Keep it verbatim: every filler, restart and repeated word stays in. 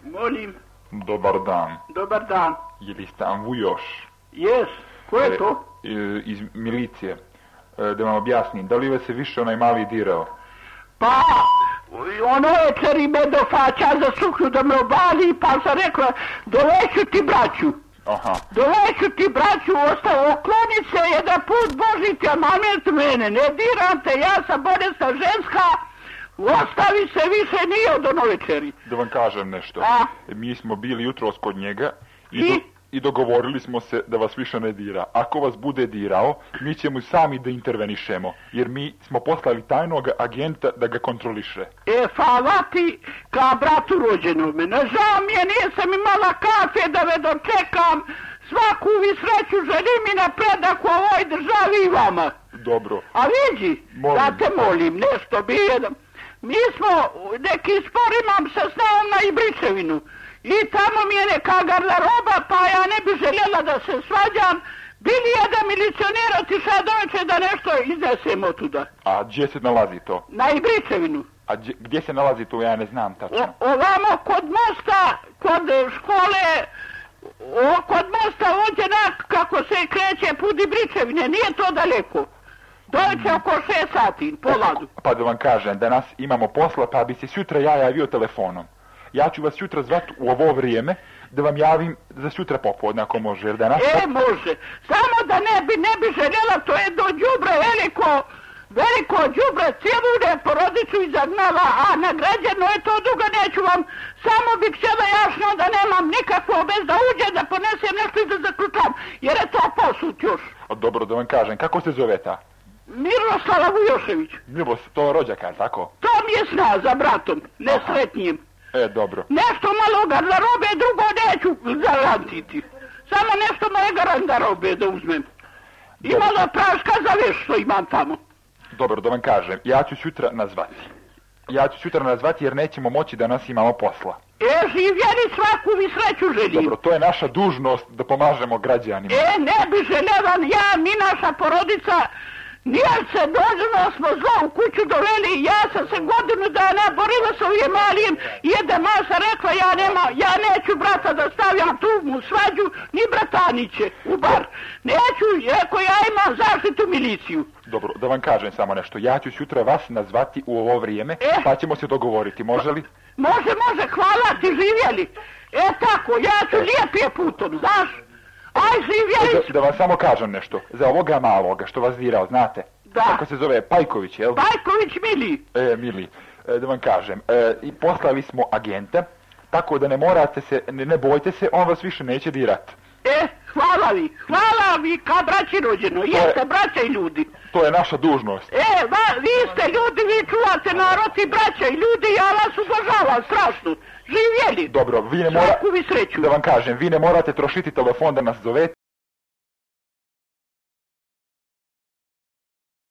Molim. Dobar dan. Dobar dan. Je li stan Vujoš? Jes. Ko je to? E, iz milicije. E, da vam objasnim, da li vas se više onaj mali dirao? Pa, ono je čeri me do faća za suknu da me obali, pa sam rekla, doveću ti braću. Aha. Doveću ti braću, ostao oklonit se jedan put, Boži ti amanet mene, ne diram te, ja sam bolesna ženska, ostavi se više nije od ono večeri. Da vam kažem nešto. A? Mi smo bili jutros kod njega i, I? do, i dogovorili smo se da vas više ne dira. Ako vas bude dirao, mi ćemo sami da intervenišemo, jer mi smo poslali tajnog agenta da ga kontroliše. E, hvala ti ka bratu rođenome. Ne žao mi je, nisam imala kafe da me dočekam. Svaku vi sreću želim i napredak u ovoj državi i vama. Dobro. A vidi, Molim. da te molim, nešto bi jedan. Mi smo, neki spor imam sa snavom na Ibričevinu. I tamo mi je neka garderoba, pa ja ne bi željela da se svađam. Bili jedan milicioner otišao doveče da nešto iznesemo tuda. A gdje se nalazi to? Na Ibričevinu. A gdje, gdje se nalazi to, ja ne znam tačno. O, ovamo kod mosta, kod škole, o, kod mosta Vođenak, kako se kreće put Ibričevine, nije to daleko. Dođe oko šest sati, poladu. Pa da vam kažem, danas imamo posla, pa bi se sutra ja javio telefonom. Ja ću vas sutra zvati u ovo vrijeme, da vam javim za sutra popodne, ako može, jer danas... E, može. Samo da ne bi, ne bi željela, to je do đubre veliko, veliko đubre, cijelu ne porodicu izagnala, a nagrađeno je to dugo, neću vam, samo bih htjela jasno da nemam nikakvo bez da uđe, da ponesem nešto i da zaključam, jer je to posut još. A dobro, da vam kažem, kako se zove ta? Miroslava Vujošević. Milos, to je rođaka, tako? To mi je sna za bratom, nesretnijim. E, dobro. Nešto malo garderobe, drugo neću zarantiti. Samo nešto moje garderobe da uzmem. I Dobro. malo praška za veš što imam tamo. Dobro, da vam kažem, ja ću sutra nazvati. Ja ću sutra nazvati jer nećemo moći da nas imamo posla. E, živjeli svaku vi sreću želim. Dobro, to je naša dužnost da pomažemo građanima. E, ne bi željela ja, ni naša porodica, nije se dođeno smo zlo u kuću doveli, ja sam se godinu dana borila s ovim malim, jede masa rekla ja nema, ja neću brata da stavljam tu mu svađu, ni brataniće, u bar. Neću, rekao ja imam zaštitu miliciju. Dobro, da vam kažem samo nešto, ja ću sutra vas nazvati u ovo vrijeme, E? pa ćemo se dogovoriti, može li? Može, može, hvala ti, živjeli. E tako, ja ću lijepije putom, znaš? Aj, živjeli. Da, da vam samo kažem nešto, za ovoga maloga što vas dirao, znate? Da. Kako se zove, Pajković, jel? Pajković Mili. E, Mili, e, da vam kažem, e, i poslali smo agenta, tako da ne morate se, ne, ne bojte se, on vas više neće dirat. E, hvala vi, hvala vi, ka braći rođeno, jeste braća i ljudi. To je naša dužnost. E, va, vi ste ljudi, vi čuvate narod i braća i ljudi, ja vas ubožavam strašno. Živjeli. Dobro, vi ne morate, Svaku vi sreću. da vam kažem, vi ne morate trošiti telefon da nas zovete.